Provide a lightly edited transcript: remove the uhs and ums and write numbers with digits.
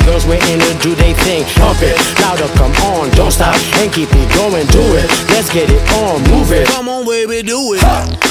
girls waiting to do they thing. Pump it, louder, come on, don't stop, and keep it going, do it. Let's get it on, move it. Come on, baby, do it.